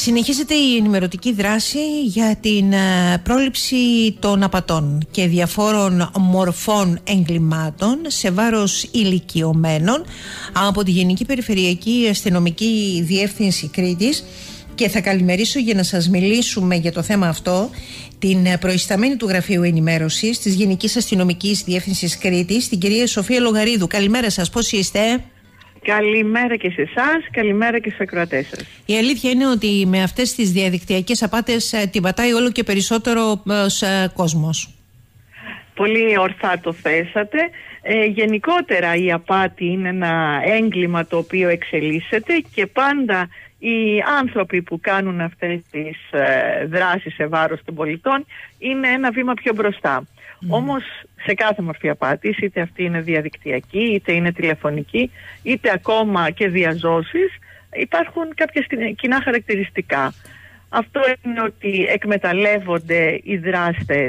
Συνεχίζεται η ενημερωτική δράση για την πρόληψη των απατών και διαφόρων μορφών εγκλημάτων σε βάρος ηλικιωμένων από τη Γενική Περιφερειακή Αστυνομική Διεύθυνση Κρήτης, και θα καλημερίσω για να σας μιλήσουμε για το θέμα αυτό την προϊσταμένη του Γραφείου Ενημέρωσης της Γενικής Αστυνομικής Διεύθυνσης Κρήτης, την κυρία Σοφία Λογαρίδου. Καλημέρα σας, πώς είστε? Καλημέρα και σε εσάς, καλημέρα και στους ακροατές σας. Η αλήθεια είναι ότι με αυτές τις διαδικτυακές απάτες την πατάει όλο και περισσότερο κόσμος. Πολύ ορθά το θέσατε. Γενικότερα η απάτη είναι ένα έγκλημα το οποίο εξελίσσεται και πάντα οι άνθρωποι που κάνουν αυτές τις δράσεις σε βάρος των πολιτών είναι ένα βήμα πιο μπροστά. Όμως σε κάθε μορφή απάτης, είτε αυτή είναι διαδικτυακή, είτε είναι τηλεφωνική, είτε ακόμα και διαζώσεις, υπάρχουν κάποια κοινά χαρακτηριστικά. Αυτό είναι ότι εκμεταλλεύονται οι δράστες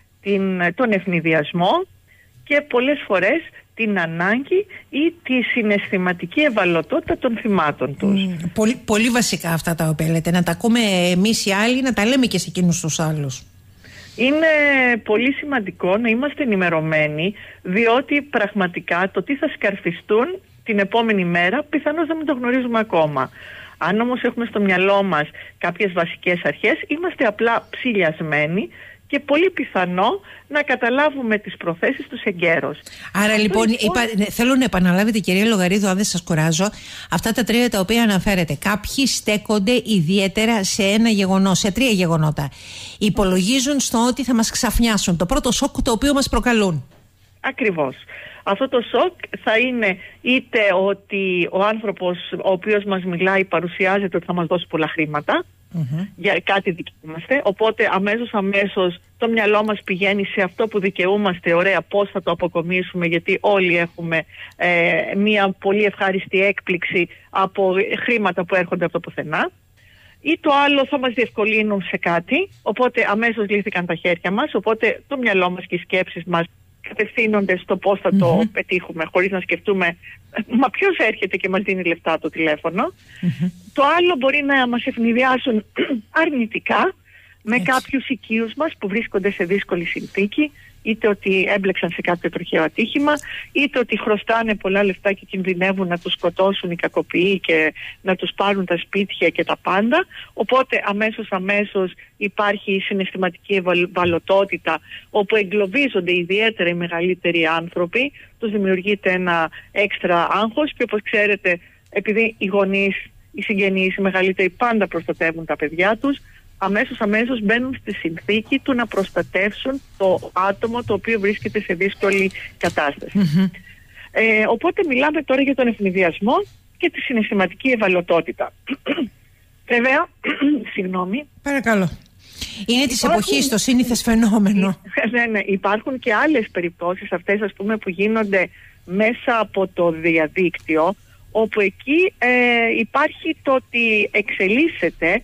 τον ευνηδιασμό και πολλές φορές την ανάγκη ή τη συναισθηματική ευαλωτότητα των θυμάτων τους. Πολύ βασικά αυτά τα οποία λέτε, να τα ακούμε εμείς οι άλλοι, να τα λέμε και σε εκείνους τους άλλους. Είναι πολύ σημαντικό να είμαστε ενημερωμένοι, διότι πραγματικά το τι θα σκαρφιστούν την επόμενη μέρα πιθανώς να μην το γνωρίζουμε ακόμα. Αν όμως έχουμε στο μυαλό μας κάποιες βασικές αρχές, είμαστε απλά ψηλιασμένοι και πολύ πιθανό να καταλάβουμε τις προθέσεις τους εγκαίρως. Άρα λοιπόν, θέλω να επαναλάβετε, κυρία Λογαρίδου, αν δεν σας κουράζω, αυτά τα τρία τα οποία αναφέρετε. Κάποιοι στέκονται ιδιαίτερα σε ένα γεγονός, σε τρία γεγονότα. Υπολογίζουν στο ότι θα μας ξαφνιάσουν, το πρώτο σοκ το οποίο μας προκαλούν. Ακριβώς. Αυτό το σοκ θα είναι είτε ότι ο άνθρωπος ο οποίος μας μιλάει παρουσιάζεται ότι θα μας δώσει πολλά χρήματα, για κάτι δικαιούμαστε, οπότε αμέσως το μυαλό μας πηγαίνει σε αυτό που δικαιούμαστε. Ωραία, πώς θα το αποκομίσουμε, γιατί όλοι έχουμε μια πολύ ευχάριστη έκπληξη από χρήματα που έρχονται από το πουθενά. Ή το άλλο, θα μας διευκολύνουν σε κάτι, οπότε αμέσως λύθηκαν τα χέρια μας, οπότε το μυαλό μας και οι σκέψεις μας κατευθύνονται στο πώς θα το πετύχουμε, χωρίς να σκεφτούμε μα ποιος έρχεται και μας δίνει λεφτά το τηλέφωνο. Το άλλο, μπορεί να μας ευνηδιάσουν αρνητικά με κάποιους οικείους μας που βρίσκονται σε δύσκολη συνθήκη, είτε ότι έμπλεξαν σε κάποιο τροχαίο ατύχημα, είτε ότι χρωστάνε πολλά λεφτά και κινδυνεύουν να τους σκοτώσουν οι κακοποιοί και να τους πάρουν τα σπίτια και τα πάντα. Οπότε αμέσως υπάρχει η συναισθηματική ευαλωτότητα, όπου εγκλωβίζονται ιδιαίτερα οι μεγαλύτεροι άνθρωποι, τους δημιουργείται ένα έξτρα άγχος και, όπως ξέρετε, επειδή οι γονείς, οι συγγενείς, οι μεγαλύτεροι πάντα προστατεύουν τα παιδιά τους, αμέσως μπαίνουν στη συνθήκη του να προστατεύσουν το άτομο το οποίο βρίσκεται σε δύσκολη κατάσταση. Οπότε μιλάμε τώρα για τον ευνηδιασμό και τη συναισθηματική ευαλωτότητα. Βέβαια, συγγνώμη. Παρακαλώ. Είναι της εποχής το σύνηθες φαινόμενο. Ναι, υπάρχουν και άλλες περιπτώσεις, αυτές ας πούμε που γίνονται μέσα από το διαδίκτυο, όπου εκεί υπάρχει το ότι εξελίσσεται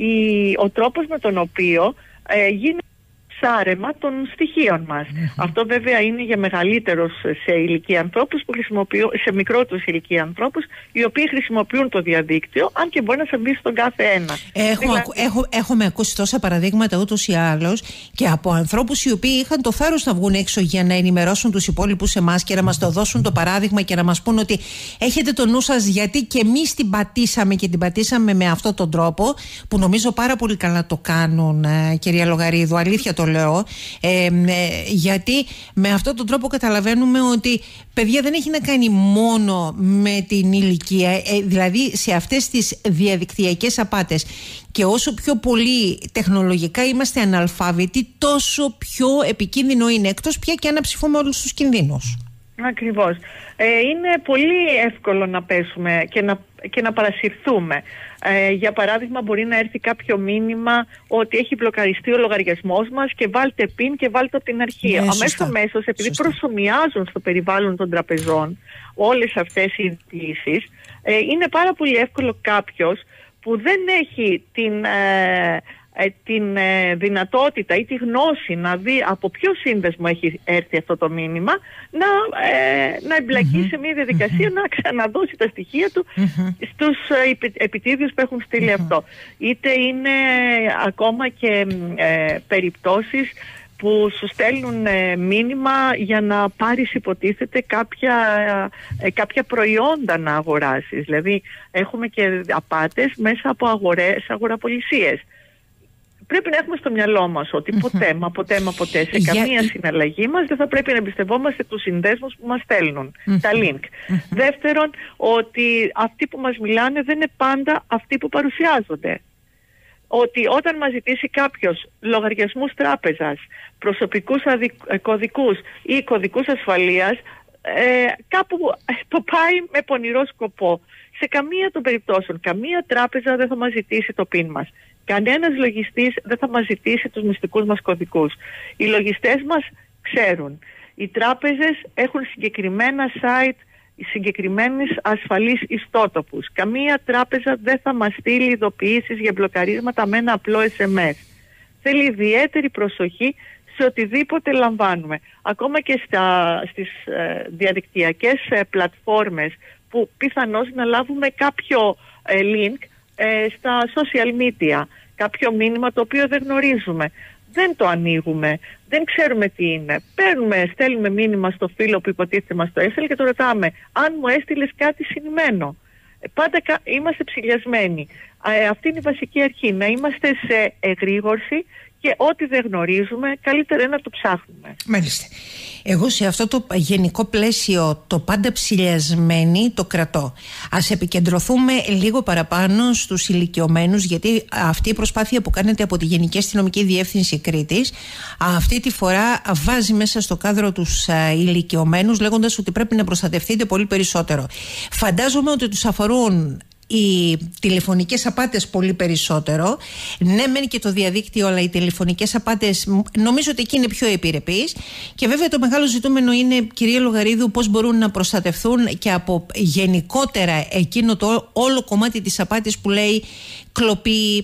ο τρόπος με τον οποίο γίνεται ψάρεμα των στοιχείων μας. Αυτό βέβαια είναι για μεγαλύτερους σε ηλικία ανθρώπους που σε μικρότερους ηλικία ανθρώπους, οι οποίοι χρησιμοποιούν το διαδίκτυο, αν και μπορεί να συμβεί στον κάθε ένα. Έχουμε ακούσει τόσα παραδείγματα ούτως ή άλλως και από ανθρώπους οι οποίοι είχαν το θάρρος να βγουν έξω για να ενημερώσουν τους υπόλοιπους εμάς και να μας το δώσουν το παράδειγμα και να μας πούν ότι έχετε το νου σας, γιατί και εμείς την πατήσαμε και την πατήσαμε με αυτόν τον τρόπο, που νομίζω πάρα πολύ καλά το κάνουν, κυρία Λογαρίδου, αλήθεια το λέω, γιατί με αυτόν τον τρόπο καταλαβαίνουμε ότι, παιδιά, δεν έχει να κάνει μόνο με την ηλικία, δηλαδή σε αυτές τις διαδικτυακές απάτες, και όσο πιο πολύ τεχνολογικά είμαστε αναλφάβητοι, τόσο πιο επικίνδυνο είναι, εκτός πια και αν ψηφούμε όλους τους κινδύνους. Ακριβώς. Είναι πολύ εύκολο να πέσουμε και να παρασυρθούμε. Για παράδειγμα, μπορεί να έρθει κάποιο μήνυμα ότι έχει μπλοκαριστεί ο λογαριασμός μας και βάλτε PIN και βάλτε από την αρχή. Αμέσως, επειδή προσομοιάζουν στο περιβάλλον των τραπεζών όλες αυτές οι ειδήσεις, είναι πάρα πολύ εύκολο κάποιος που δεν έχει την την δυνατότητα ή τη γνώση να δει από ποιο σύνδεσμο έχει έρθει αυτό το μήνυμα, να εμπλακεί σε μια διαδικασία να ξαναδώσει τα στοιχεία του στους επιτίδιους που έχουν στείλει αυτό. Είτε είναι ακόμα και περιπτώσεις που σου στέλνουν μήνυμα για να πάρεις, υποτίθεται, κάποια προϊόντα να αγοράσεις. Δηλαδή έχουμε και απάτες μέσα από αγοραπολισίες. Πρέπει να έχουμε στο μυαλό μας ότι ποτέ σε καμία συναλλαγή μας δεν θα πρέπει να εμπιστευόμαστε τους συνδέσμους που μας στέλνουν, τα link. Δεύτερον, ότι αυτοί που μας μιλάνε δεν είναι πάντα αυτοί που παρουσιάζονται. Ότι όταν μας ζητήσει κάποιος λογαριασμούς τράπεζας, προσωπικούς κωδικούς ή κωδικούς ασφαλείας, κάπου το πάει με πονηρό σκοπό. Σε καμία των περιπτώσεων, καμία τράπεζα δεν θα μας ζητήσει το PIN μας. Κανένας λογιστής δεν θα μας ζητήσει τους μυστικούς μας κωδικούς. Οι λογιστές μας ξέρουν. Οι τράπεζες έχουν συγκεκριμένα site, συγκεκριμένους ασφαλείς ιστότοπους. Καμία τράπεζα δεν θα μας στείλει ειδοποιήσεις για μπλοκαρίσματα με ένα απλό SMS. Θέλει ιδιαίτερη προσοχή σε οτιδήποτε λαμβάνουμε. Ακόμα και στις διαδικτυακές πλατφόρμες που πιθανώς να λάβουμε κάποιο link στα social media, κάποιο μήνυμα το οποίο δεν γνωρίζουμε. Δεν το ανοίγουμε, δεν ξέρουμε τι είναι. Στέλνουμε μήνυμα στο φίλο που υποτίθεται μας το έστειλε και το ρωτάμε αν μου έστειλες κάτι συνημμένο. Πάντα είμαστε ψηλιασμένοι. Αυτή είναι η βασική αρχή, να είμαστε σε εγρήγορση και ό,τι δεν γνωρίζουμε καλύτερα είναι να το ψάχνουμε. Μάλιστα. Εγώ σε αυτό το γενικό πλαίσιο το πάντα ψηλιασμένοι το κρατώ. Ας επικεντρωθούμε λίγο παραπάνω στους ηλικιωμένους, γιατί αυτή η προσπάθεια που κάνετε από τη Γενική Αστυνομική Διεύθυνση Κρήτης αυτή τη φορά βάζει μέσα στο κάδρο τους ηλικιωμένους, λέγοντας ότι πρέπει να προστατευτείτε πολύ περισσότερο. Φαντάζομαι ότι τους αφορούν οι τηλεφωνικές απάτες πολύ περισσότερο. Ναι, μεν και το διαδίκτυο, αλλά οι τηλεφωνικές απάτες νομίζω ότι εκεί είναι πιο επιρρεπείς. Και βέβαια το μεγάλο ζητούμενο είναι, κυρία Λογαρίδου, πώς μπορούν να προστατευθούν και από γενικότερα εκείνο το όλο κομμάτι της απάτης που λέει κλοπή,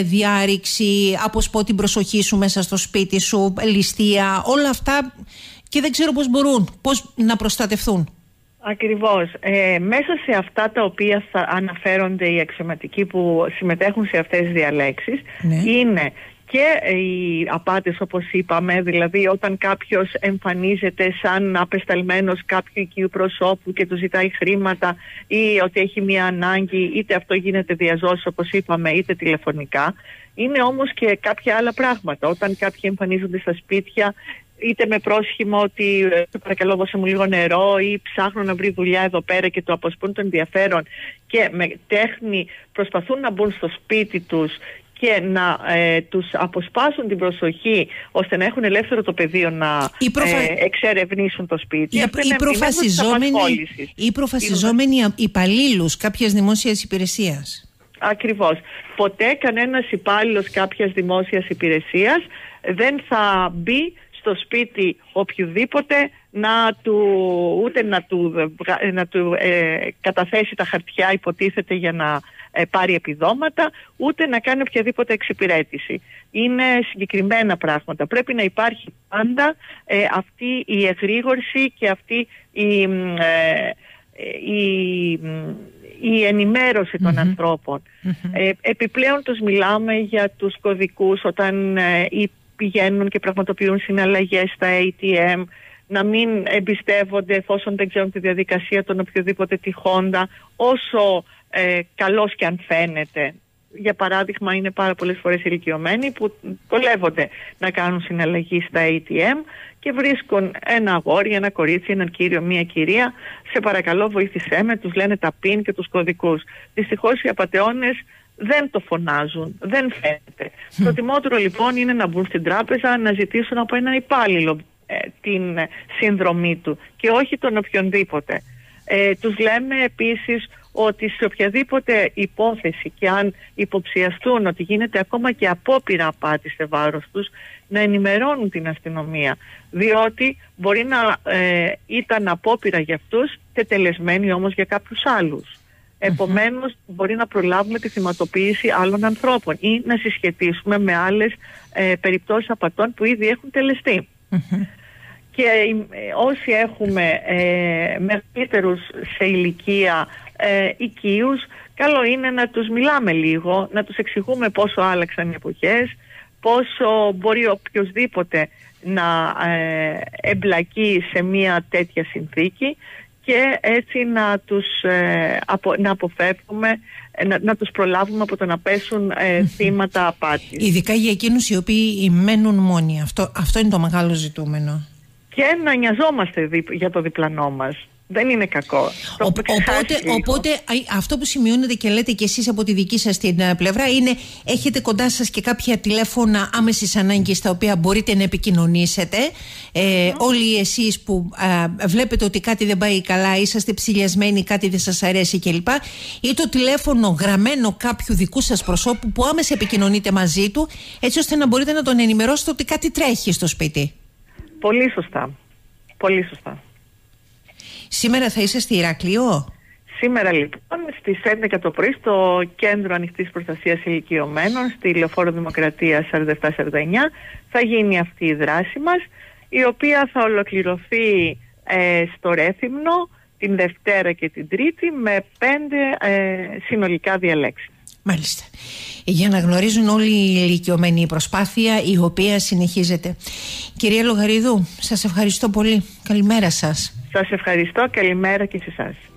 διάρρηξη, αποσπώ την προσοχή σου μέσα στο σπίτι σου, ληστεία, όλα αυτά, και δεν ξέρω πώς μπορούν, πώς να προστατευθούν. Ακριβώς. Μέσα σε αυτά τα οποία θα αναφέρονται οι αξιωματικοί που συμμετέχουν σε αυτές τις διαλέξεις, είναι και οι απάτες, όπως είπαμε, δηλαδή όταν κάποιος εμφανίζεται σαν απεσταλμένος κάποιου οικείου προσώπου και του ζητάει χρήματα ή ότι έχει μια ανάγκη, είτε αυτό γίνεται διαζώσεις, όπως είπαμε, είτε τηλεφωνικά. Είναι όμως και κάποια άλλα πράγματα. Όταν κάποιοι εμφανίζονται στα σπίτια, είτε με πρόσχημα ότι παρακαλώ δώσε μου λίγο νερό ή ψάχνουν να βρει δουλειά εδώ πέρα και το αποσπούν το ενδιαφέρον και με τέχνη προσπαθούν να μπουν στο σπίτι τους και να τους αποσπάσουν την προσοχή ώστε να έχουν ελεύθερο το πεδίο να εξερευνήσουν το σπίτι. Οι προφασιζόμενοι υπαλλήλους κάποιας δημόσιας υπηρεσίας. Ακριβώς. Ποτέ κανένας υπάλληλος κάποιας δημόσιας υπηρεσίας δεν θα μπει στο σπίτι οποιοδήποτε ούτε να του καταθέσει τα χαρτιά, υποτίθεται, για να πάρει επιδόματα, ούτε να κάνει οποιαδήποτε εξυπηρέτηση. Είναι συγκεκριμένα πράγματα. Πρέπει να υπάρχει πάντα αυτή η εγρήγορση και αυτή η ενημέρωση των ανθρώπων. Επιπλέον τους μιλάμε για τους κωδικούς όταν πηγαίνουν και πραγματοποιούν συναλλαγές στα ATM, να μην εμπιστεύονται εφόσον δεν ξέρουν τη διαδικασία των οποιοδήποτε τυχόντα, όσο καλός και αν φαίνεται. Για παράδειγμα, είναι πάρα πολλές φορές ηλικιωμένοι που κολεύονται να κάνουν συναλλαγή στα ATM και βρίσκουν ένα αγόρι, ένα κορίτσι, έναν κύριο, μία κυρία, σε παρακαλώ βοήθησέ με, τους λένε τα PIN και τους κωδικούς. Δυστυχώς οι απατεώνες δεν το φωνάζουν, δεν φαίνεται. Το προτιμότερο λοιπόν είναι να μπουν στην τράπεζα, να ζητήσουν από έναν υπάλληλο την σύνδρομή του και όχι τον οποιονδήποτε. Τους λέμε επίσης ότι σε οποιαδήποτε υπόθεση και αν υποψιαστούν ότι γίνεται ακόμα και απόπειρα απάτη σε βάρος τους, να ενημερώνουν την αστυνομία, διότι μπορεί να ήταν απόπειρα για αυτούς, τετελεσμένη όμως για κάποιους άλλους. Επομένως μπορεί να προλάβουμε τη θυματοποίηση άλλων ανθρώπων ή να συσχετίσουμε με άλλες περιπτώσεις απατών που ήδη έχουν τελεστεί. Και όσοι έχουμε μεγαλύτερους σε ηλικία οικείους, καλό είναι να τους μιλάμε λίγο, να τους εξηγούμε πόσο άλλαξαν οι εποχές, πόσο μπορεί οποιοσδήποτε να εμπλακεί σε μια τέτοια συνθήκη και έτσι να αποφεύγουμε, να τους προλάβουμε από το να πέσουν θύματα απάτης. Ειδικά για εκείνους οι οποίοι μένουν μόνοι. Αυτό είναι το μεγάλο ζητούμενο. Και να νοιαζόμαστε για το διπλανό μας. Δεν είναι κακό. Οπότε αυτό που σημειώνετε και λέτε και εσείς από τη δική σας την πλευρά είναι, έχετε κοντά σας και κάποια τηλέφωνα άμεσης ανάγκης τα οποία μπορείτε να επικοινωνήσετε. Όλοι εσείς που βλέπετε ότι κάτι δεν πάει καλά, είσαστε ψηλιασμένοι, κάτι δεν σας αρέσει κλπ. Ή το τηλέφωνο γραμμένο κάποιου δικού σας προσώπου που άμεσα επικοινωνείτε μαζί του, έτσι ώστε να μπορείτε να τον ενημερώσετε ότι κάτι τρέχει στο σπίτι. Πολύ σωστά. Πολύ σωστά. Σήμερα θα είσαι στη Ηράκλειο? Σήμερα λοιπόν στις 11 το πρωί στο Κέντρο Ανοιχτής Προστασίας Ηλικιωμένων στη Λεωφόρο Δημοκρατίας 4749 θα γίνει αυτή η δράση μας, η οποία θα ολοκληρωθεί στο Ρέθυμνο την Δευτέρα και την Τρίτη με 5 συνολικά διαλέξεις. Μάλιστα. Για να γνωρίζουν όλοι οι ηλικιωμένοι η προσπάθεια η οποία συνεχίζεται. Κυρία Λογαριδού, σας ευχαριστώ πολύ. Καλημέρα σας. Σας ευχαριστώ. Καλημέρα και σε εσάς.